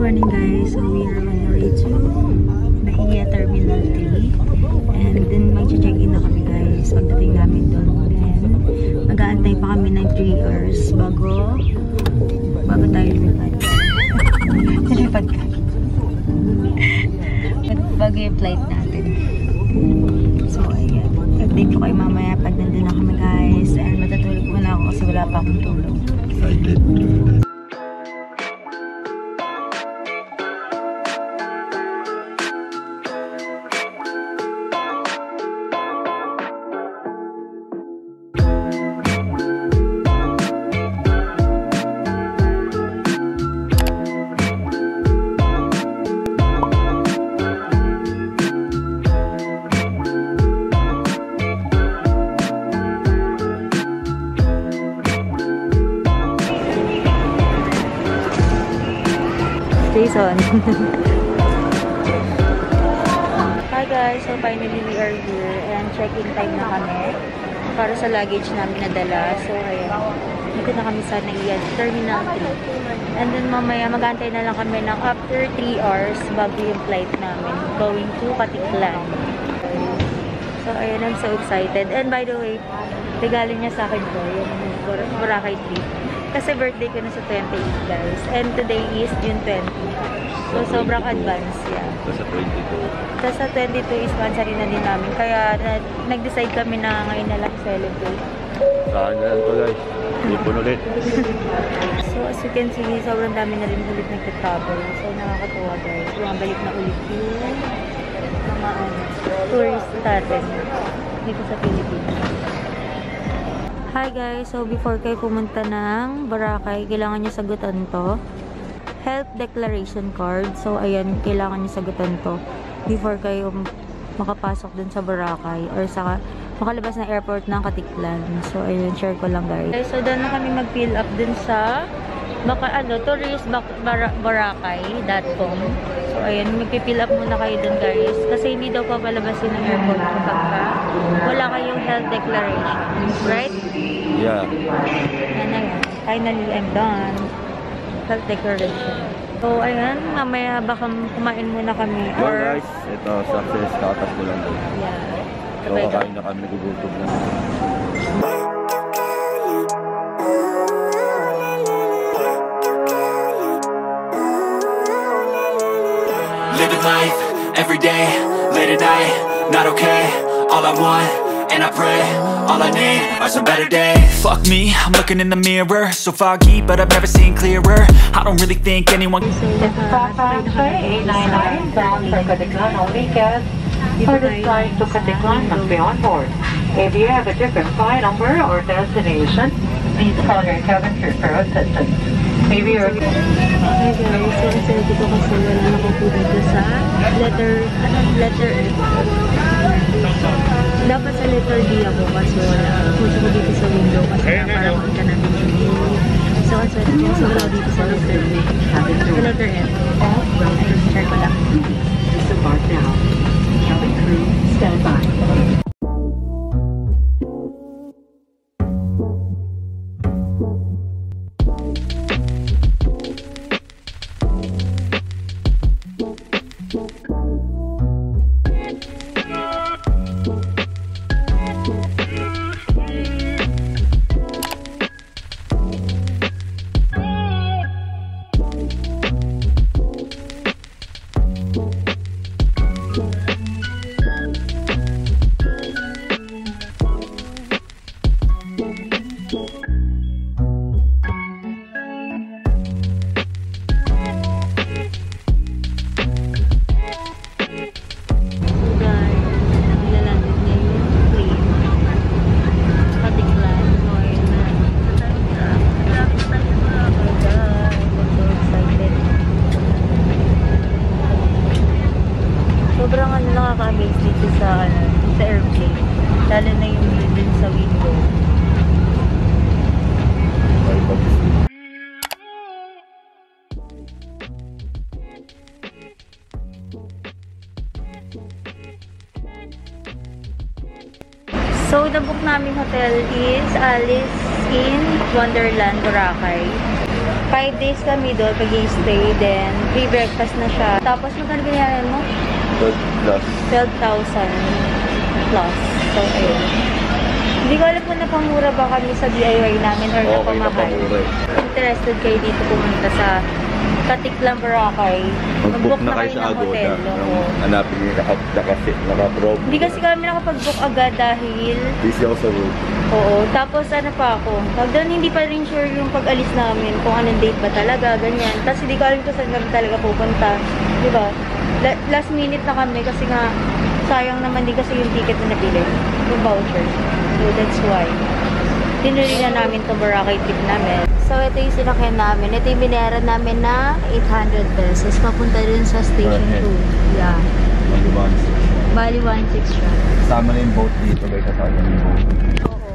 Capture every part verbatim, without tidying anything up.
morning guys, so we are on the way to Naiya Terminal three and then mag-check-in na kami guys pagdating namin doon. Then mag-aantay pa kami ng three hours bago bago tayo lumipad. Lumipad ka. Bago yung flight natin. So ayan, update ko kayo mamaya pag nandun na kami guys, and matutulog muna ako kasi wala pa akong tulog. Excited. Jason. Hi guys, so finally we are here and check-in time na kami para sa luggage namin na dala. So ayan, dito na kami sa Naiya Terminal three. And then mamaya mag-antay na lang kami ng after three hours bago yung flight namin going to Katiklan. So ayan, I'm so excited. And by the way, regalo niya sa akin ko yung Boracay trip. Kasi birthday ko na sa twenty-eight guys. And today is June twenty. So, sobrang advance, yeah. Tapos sa twenty-two. Tapos sa twenty-two is sponsorin na din namin. Kaya nag-decide kami na ngayon na lang celebrate. Saan na lang to guys? Ipon ulit. So, as you can see, sobrang dami na rin ulit nag-travel. So, nakakatuwa guys. Bumabalik na ulit yung mga um, tourist natin dito sa Pilipinas. Hi guys, so before kayo pumunta ng Boracay, kailangan nyo sagutan to. Health declaration card. So ayan, kailangan nyo sagutan to before kayo makapasok dun sa Boracay or sa makalabas na airport ng Katiklan. So ayun, share ko lang guys. Okay, so doon na kami mag-fill up dun sa baka ano, tourist boracay dot com. So ayan, mag-fill up muna kayo dun guys. Kasi hindi daw papalabasin ng airport kapag wala kayong health declaration. Right? Yeah. And ayan, finally I'm done. Health declaration. So ayan, mamaya baka kumain muna kami. Well or guys, ito success, katas ko lang. yeah. So kakain na kami, nagugutom na. Living life, every day, late at night, not okay. All I want, and I pray, all I need are some better days. Fuck me, I'm looking in the mirror, so foggy, but I've never seen clearer. I don't really think anyone. eight nine nine bound for Katiklan only guests. For this flight to Katiklan must be on board. If you have a different flight number or destination, please call your cabin crew for assistance. Maybe you're... Hi guys, so kasi dito kasi wala na ko dito sa letter, letter dapat sa letter D ako kasi wala. Puso ko dito sa window kasi na parang makita natin yung view. So kasi dito sa wala dito sa letter D. Sa letter F. Ayun, share ko lang. Disembark now. Cabin crew, stand by. Sobrang ano, nakaka-amaze dito sa, ano, sa airplane. Lalo na yung view din sa window. So, the book namin hotel is Alice in Wonderland, Boracay. five days kami doon, pag-i-stay, then free breakfast na siya. Tapos magkano binayaran mo? twelve plus. twelve thousand plus. So, ayun. Hindi ko alam kung napamura ba kami sa D I Y namin or Okay, napamahal. napamura eh. Interested kayo dito pumunta sa Katiklan, Boracay. Mag-book na kayo sa Agoda. Oo. Hanapin niyo naka-fit, naka-probe. Hindi kasi kami nakapag-book agad dahil Busy ako sa road. oo. Tapos ano pa ako, pag doon hindi pa rin sure yung pag-alis namin kung anong date ba talaga, ganyan. Tapos hindi ko alam kung saan kami talaga pupunta. Diba? La- last minute na kami kasi nga sayang naman din kasi yung ticket na nabili. Yung voucher. So that's why. Tinuloy na namin itong Boracay trip namin. So ito yung sinakyan namin. Ito yung binayaran namin na eight hundred pesos. Papunta dun sa station Per head. two. Yeah. Mag-one six. Bali one six siya. Kasama na yung boat dito. May kasama na yung boat. Oo.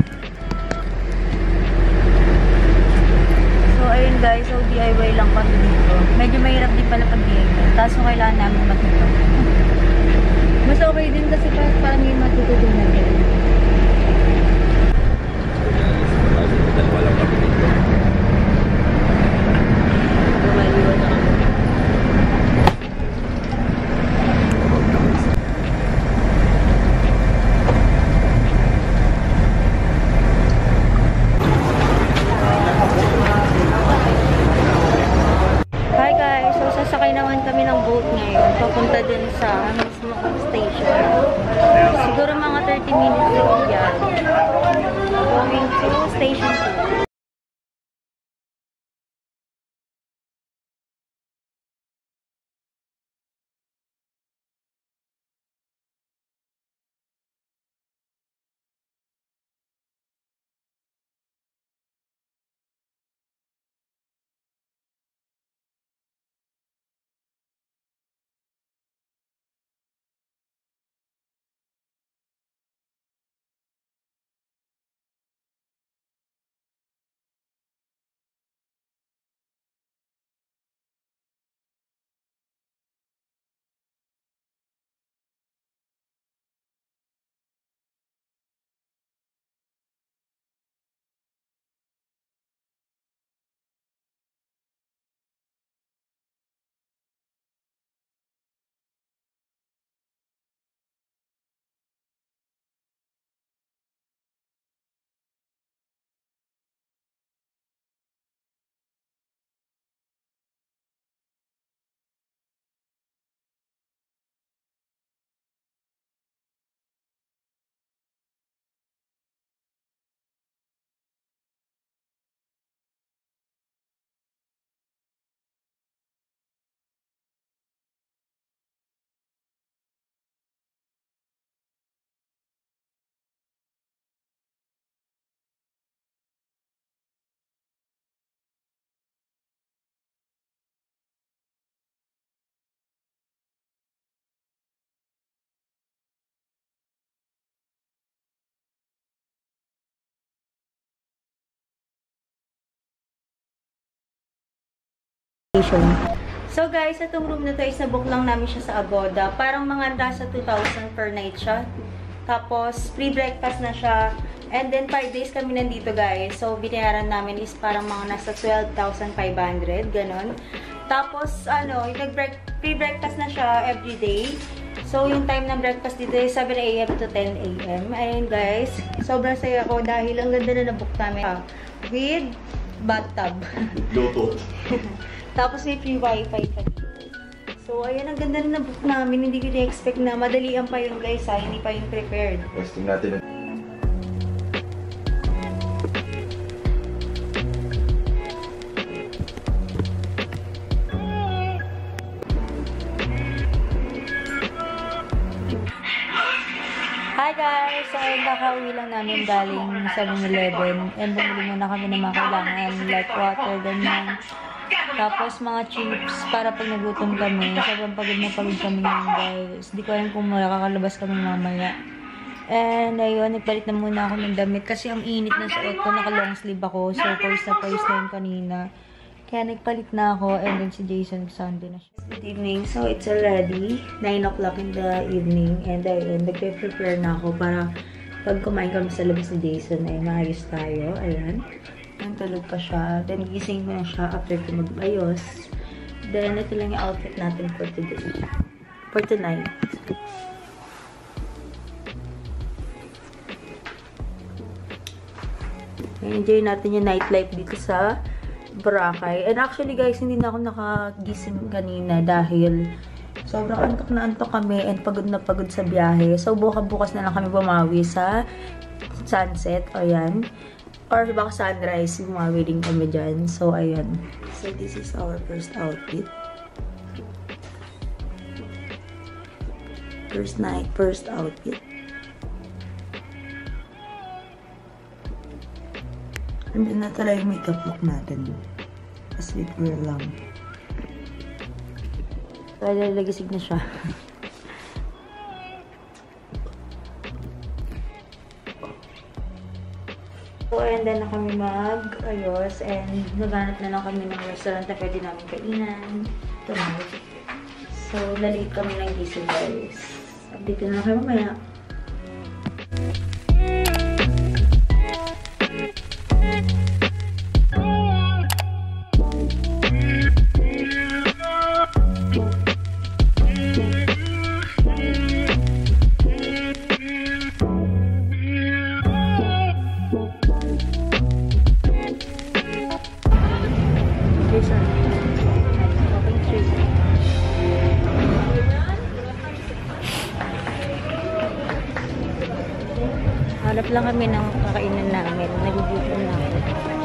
So, ayun guys. So, D I Y lang kami dito. Medyo mahirap din pala pag D I Y. Tapos, so, kailangan namin matuto. Mas okay din kasi parang parang yung matututunan din. Dalawa lang kami dito. Lumaliwan na kami. Hi guys! So, sasakay naman kami ng boat ngayon. Papunta dun sa mismo station. Siguro mga thirty minutes lang yan. Going to station two. So guys, itong room na to is nabook lang namin siya sa Agoda. Parang mga nasa two thousand per night siya. Tapos, free breakfast na siya. And then, five days kami nandito guys. So, binayaran namin is parang mga nasa twelve thousand five hundred. Ganon. Tapos, ano, yung nag-break, free breakfast na siya every day. So, yung time ng breakfast dito is seven A M to ten A M Ayun guys, sobrang saya ko dahil ang ganda na nabook namin. Ah, with bathtub. Bluetooth. Tapos may free wifi pa dito. So, ayan, ang ganda na na-book namin. Hindi ko na-expect na madalian pa yun guys ha. Hindi pa yung prepared. Testing natin. Hi guys! So, ayun, kakauwi lang namin galing seven eleven. And bumili muna kami ng mga kailangan like water, ganyan. Tapos mga chips para pag nagutom kami. Sobrang pagod na pagod kami ngayon guys. Hindi ko alam kung makakalabas kami mamaya. And ayun, nagpalit na muna ako ng damit kasi ang init na suot ko. Naka long sleeve ako. So, pause na pause na yun kanina. Kaya nagpalit na ako. And then si Jason, Sunday na siya. Good evening. So, it's already nine o'clock in the evening. And ayun, nagpe-prepare na ako para pag kumain kami sa labas ni Jason ay maayos tayo. Ayan. tulog pa siya. Then, gising ko na siya after ko mag-ayos. Then, ito lang yung outfit natin for today. For tonight. Enjoy natin yung nightlife dito sa Boracay. And actually guys, hindi na ako nakagising kanina dahil sobrang antok na antok kami and pagod na pagod sa biyahe. So, bukas-bukas na lang kami bumawi sa sunset. O yan. Or baka sunrise. Bumawi din kami dyan. So, ayan. So, this is our first outfit. First night, first outfit. And then na talaga yung makeup look natin. As with girl lang. So, lalagisig na siya. So, and then na kami mag-ayos. And naghanap na lang kami ng restaurant na pwede namin kainan. Tonight. So, nalate kami ng gising guys. Update na lang kayo mamaya. Hanap lang kami ng kakainan namin. Nagugutom na ako.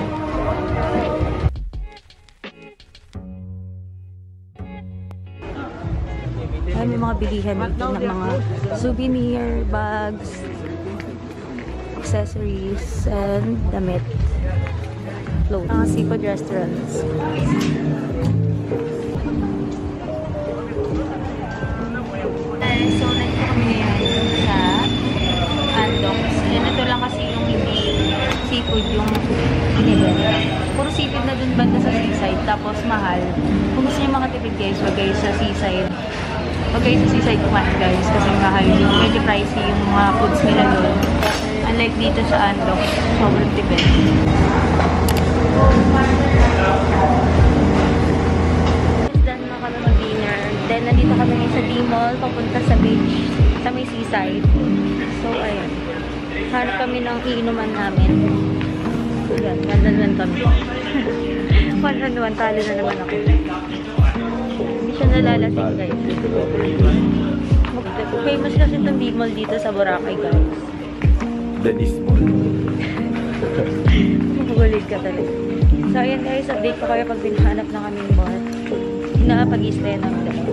Ay, may mga bilihan dito ng mga souvenir, bags, accessories, and damit. Clothes. Mga seafood restaurants. So, nandito kami ngayon sa Andox. And ito lang kasi yung hindi seafood yung binili. Puro seafood na dun banda sa seaside. Tapos mahal. Kung gusto nyo makatipid guys, wag kayo sa seaside. Wag kayo sa seaside kumain guys. Kasi mahal yung medyo pricey yung mga foods nila dun. Unlike dito sa Andox, sobrang tipid. Done na kami mag-dinner. Then nandito kami ngayon sa D-Mall. Papunta sa beach. Sa may seaside. So, ayun. Hanap kami ng iinuman namin. Ayan, one-on-one kami. one-on-one, talo na naman ako. Hindi siya nalalasing, guys. Famous kasi itong D-Mall dito sa Boracay, guys. The Dismall. Magulit ka talaga. So, ayan guys, update ko kayo pag binahanap na kami mall. Nakapag-i-stay ng dahil.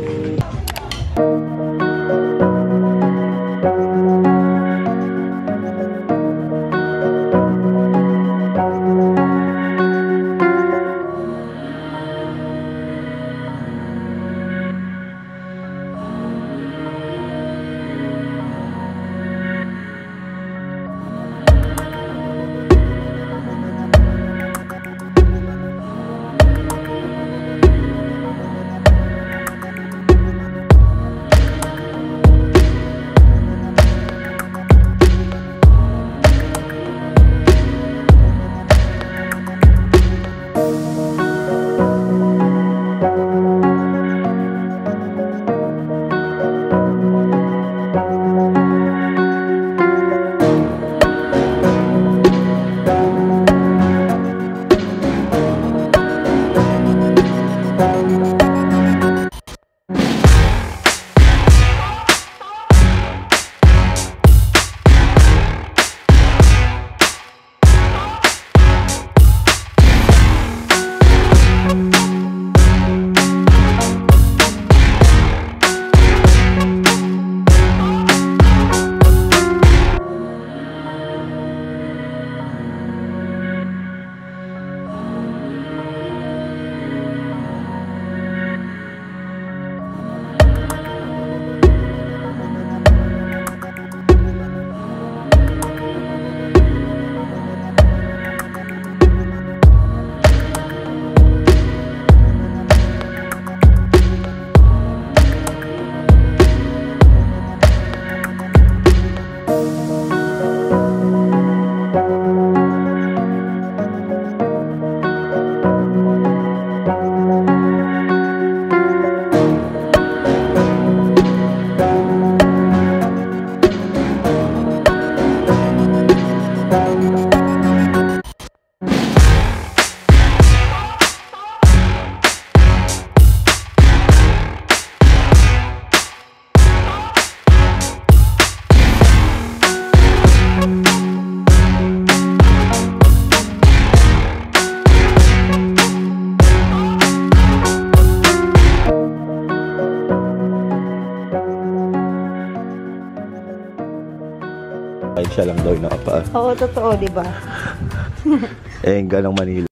isa lang daw yung nakapaa. Oo, totoo, di ba? Eh, hanggang ng Manila.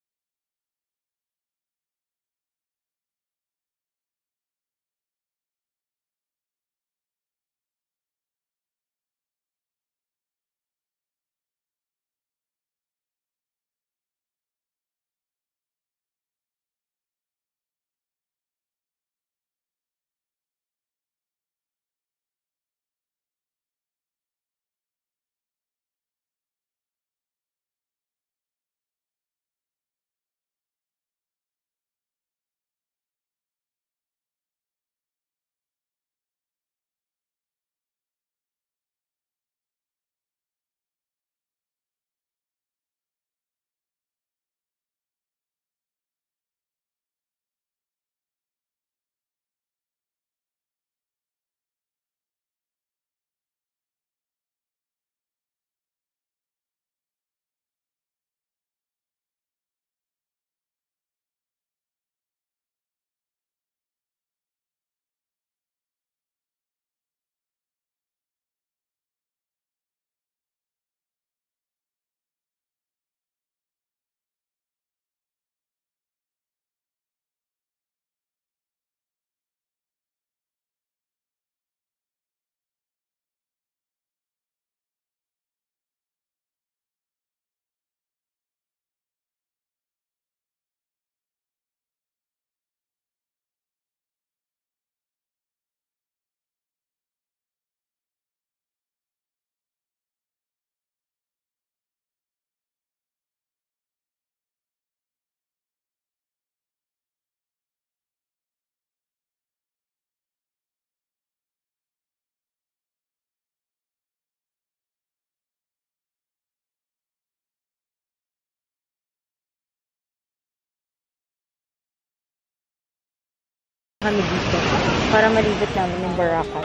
Kami dito para malibot namin yung Boracay.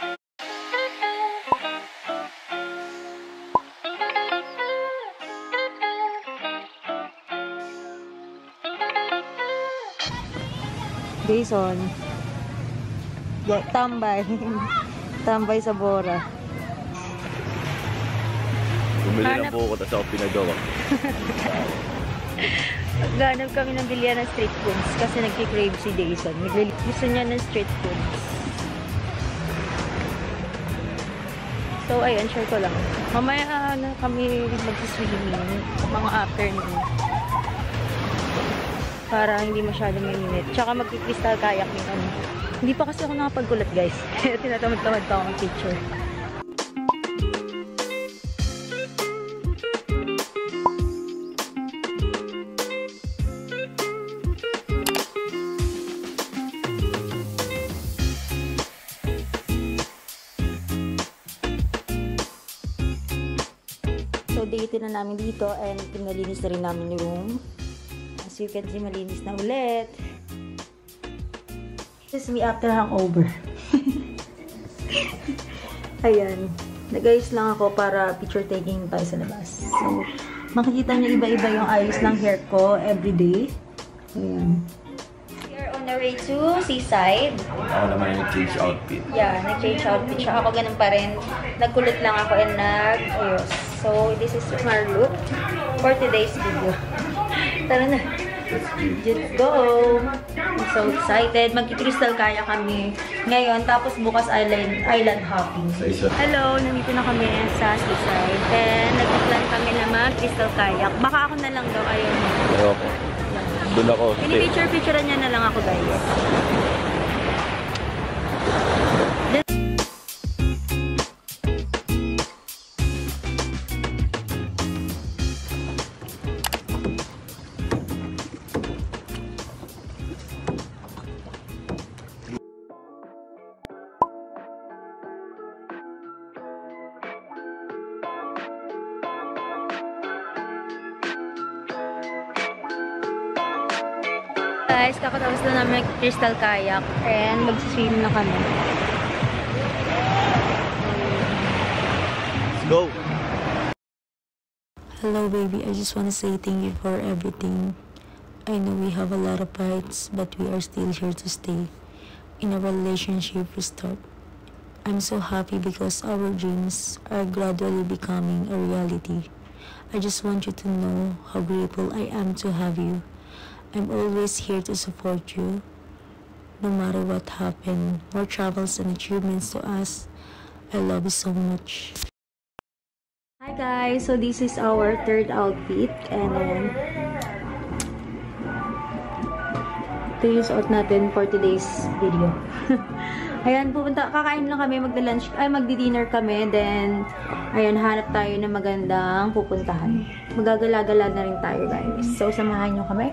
Jason. Yeah, tambay. Tambay sa Bora. Bumili Hanap- na po ako, tapos ako pinagawa. Ganap kami ng bilya ng street foods kasi nagki-crave si Jason. Naglil- Gusto niya ng street foods. So, ayun, share ko lang. Mamaya na kami mag-swimming mga afternoon. Para hindi masyado mainit. Tsaka mag-crystal kayak din kami. Hindi pa kasi ako nakapagkulat, guys. Kaya tinatamad-tamad pa ako ng picture. So, date na namin dito and pinalinis na rin namin yung room. As you can see, malinis na ulit. This is me after hangover. Ayan. Nag-ayos lang ako para picture taking tayo sa labas. So, makikita niyo iba-iba yung ayos ng hair ko everyday. Ayan. We are on the way to seaside. Ako naman yung nag-change outfit. Yeah, nag-change outfit siya. Ako ganun pa rin. Nagkulot lang ako and nag-ayos. So, this is my look for today's video. Tara na. Let's go! I'm so excited. Magki-crystal kaya kami ngayon. Tapos bukas island, island hopping. Hello! Nandito na kami sa seaside. And nagpaplan kami na mag-crystal kayak. Baka ako na lang daw. Ayaw mo. Ayoko. Doon ako. Pinipicture-picturean niya na lang ako, guys. Guys, kakatapos na namin mag-crystal kayak and mag-swim na kami. Let's go! Hello baby, I just want to say thank you for everything. I know we have a lot of fights, but we are still here to stay. In a relationship we start. I'm so happy because our dreams are gradually becoming a reality. I just want you to know how grateful I am to have you. I'm always here to support you. No matter what happened, more travels and achievements to us. I love you so much. Hi guys! So this is our third outfit. And then, ito yung suot natin for today's video. Ayan, pupunta, kakain lang kami, magda-lunch, ay magdi-dinner kami. Then, ayan, hanap tayo ng magandang pupuntahan. Magagala-gala na rin tayo guys. So, samahan nyo kami.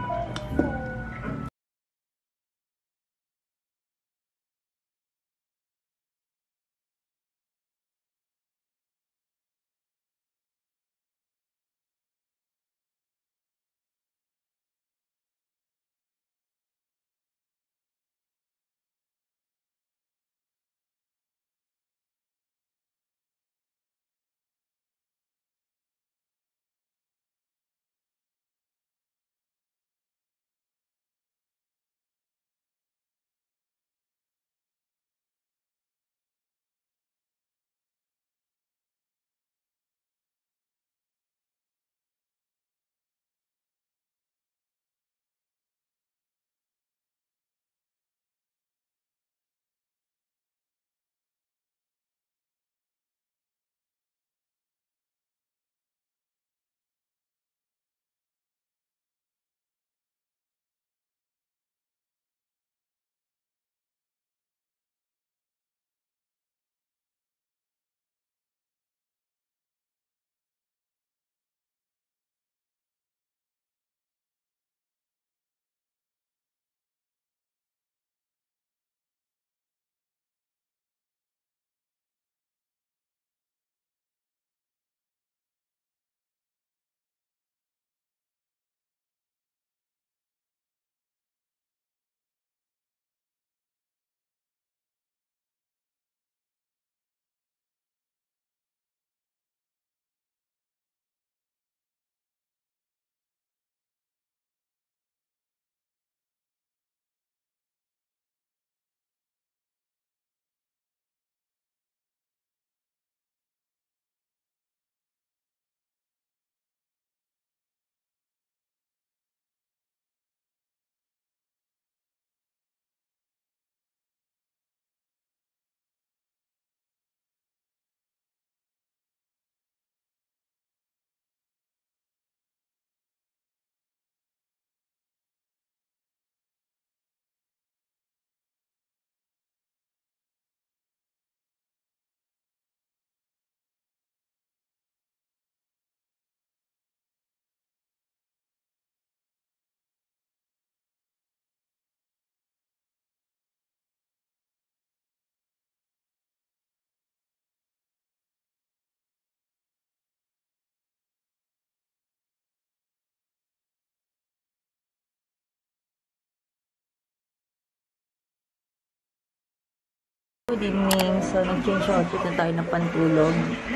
Good evening. So, nag-change outfit na tayo ng pantulog.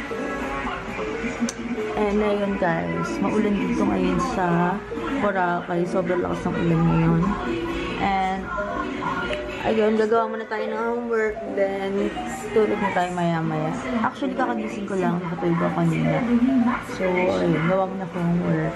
And ayun guys, maulan dito ngayon sa Boracay. Sobrang lakas ng ulan ngayon. And ayun, gagawa muna tayo ng homework. Then, tulog na tayo maya-maya. Actually, kakagising ko lang. Nakatulog ako kanina. So, ayun, gawa muna ko homework.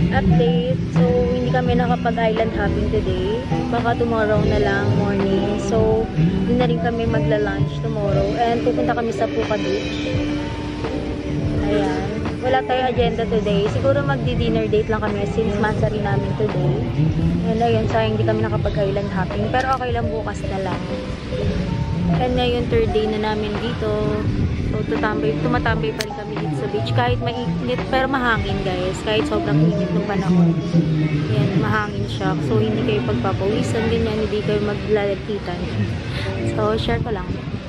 update. So, hindi kami nakapag-island hopping today. Baka tomorrow na lang, morning. So, doon na rin kami magla-lunch tomorrow. And pupunta kami sa Puka Beach. Ayan. Wala tayong agenda today. Siguro magdi-dinner date lang kami since masari namin today. And ayun, sayang hindi kami nakapag-island hopping. Pero okay lang, bukas na lang. And ngayon, third day na namin dito. So, tutambay, tumatambay pa rin kami dito sa beach. Kahit mainit, pero mahangin guys. Kahit sobrang init ng panahon. Yan, mahangin siya. So, hindi kayo pagpapawisan din yan. Hindi kayo maglalagkitan. So, share ko lang.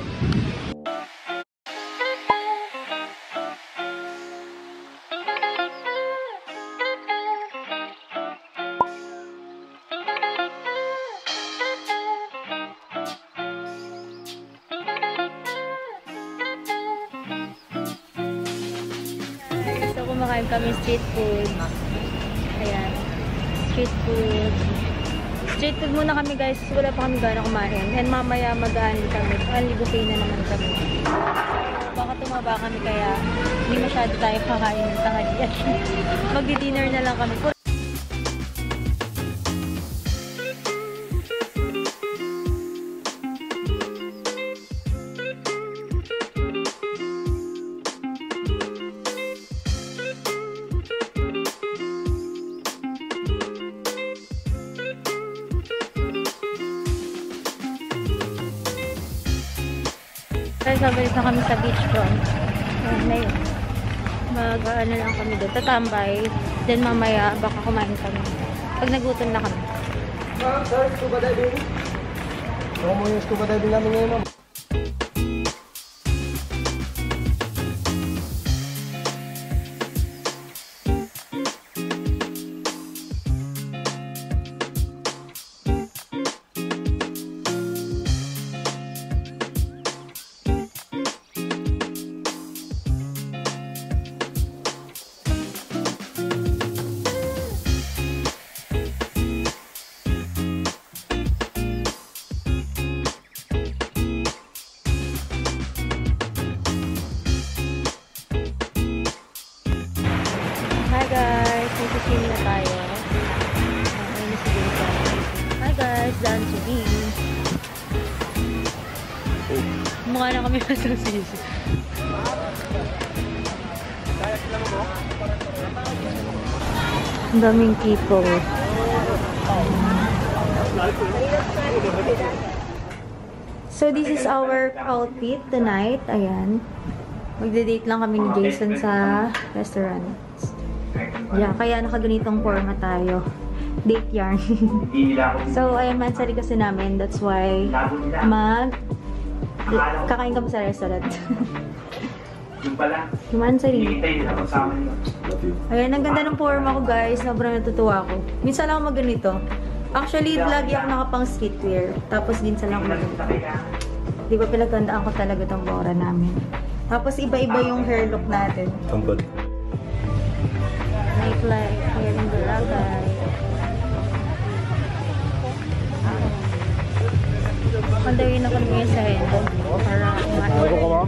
Kumakain kami street food. Ayan. Street food. Street food muna kami guys. Wala pa kami gana kumain. And mamaya mag-aanli kami. Aanli buffet na naman kami. Baka tumaba kami kaya hindi masyado tayo kakain ng tanghalian. Magdi-dinner na lang kami. Guys, nabalik na kami sa beach front. Ayan na yun. Mag-ano lang kami doon. Tatambay. Then mamaya, baka kumain kami. Pag nagutom na kami. Ma'am, sir, scuba diving. Huwag mo yung scuba diving namin ngayon, ma'am. Hi guys! Nagsisim na tayo. Ayun na si Jason. Hi guys! Daan si B. Mukha na kami masasisi. Ang daming people. So this is our outfit tonight. Ayan. Magde-date lang kami ni Jason sa restaurant. Yeah, kaya nakaganitong forma tayo. Date yarn. So, ayan, mansari kasi namin. That's why, mag... Kakain kami sa restaurant. Yung pala. Yung mansari. Love you. Ayan, ang ganda ng forma ko, guys. Sobrang natutuwa ako. Minsan lang ako magganito. Actually, lagi ako nakapang streetwear. Tapos, minsan lang ako magganito. Di ba, pinagtandaan ko talaga itong bora namin. Tapos, iba-iba yung hair look natin. Tampad. Nightlife here in Boracay. Pandawin ako ngayon sa head. Para kumain.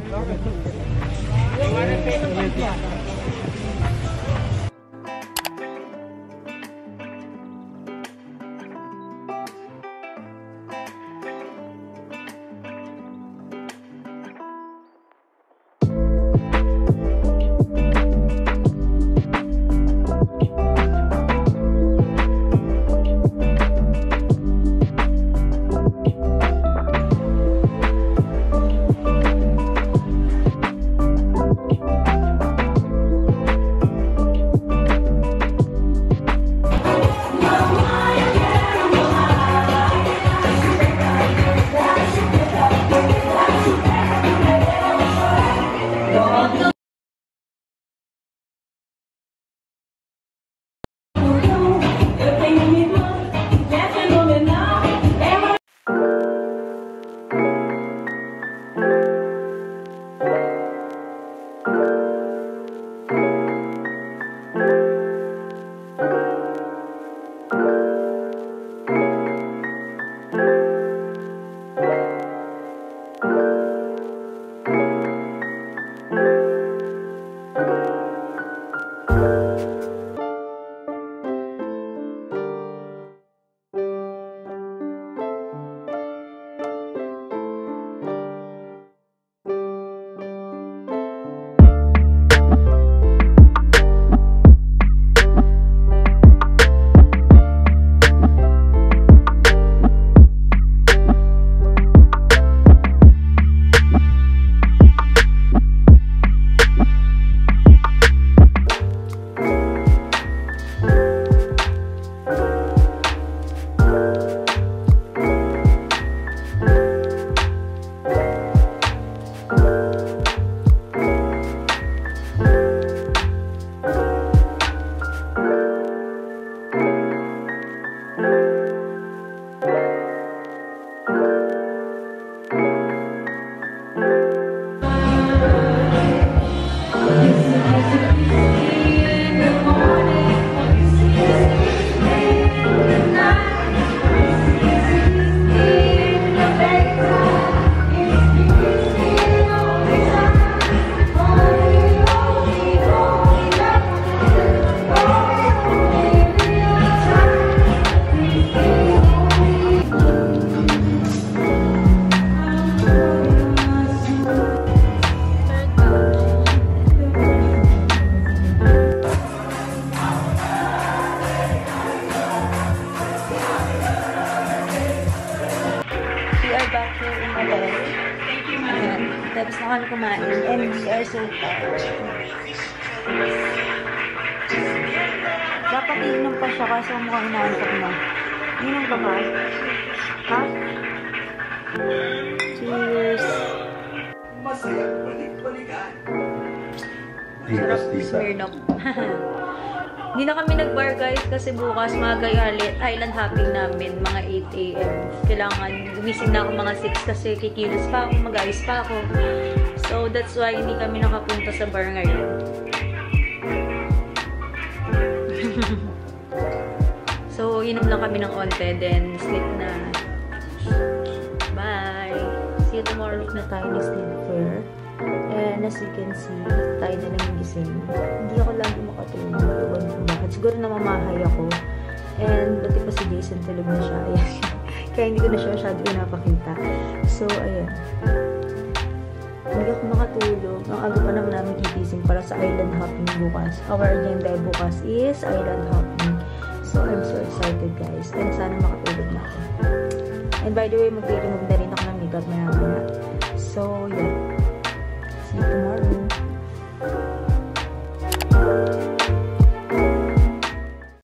tapos na kami kumain. And we are so tired. Dapat iinom pa siya kasi mukhang inaantok na. Inom ka ba? Ha? Cheers! Sarap Smirnoff. Hindi na kami nag-bar guys kasi bukas mga island hopping namin mga eight A M Kailangan gumising na ako mga six kasi kikilos pa ako, mag-ayos pa ako. So that's why hindi kami nakapunta sa bar ngayon. So inom lang kami ng onte then sleep na. Bye! See you tomorrow na tayo ni sleeper. And as you can see, tayo na lang gising. Hindi ako lagi makatulog. Tuwan kung bakit. Siguro namamahay ako. And buti pa si Jason tulog na siya. Ayan. Kaya hindi ko na siya masyado pinapakita. So, ayan. Hindi ako makatulog. Ang aga pa naman namin gigising para sa island hopping bukas. Our agenda bukas is island hopping. So, I'm so excited guys. And sana makatulog na ako. And by the way, mag-remove na rin ako ng makeup maya maya.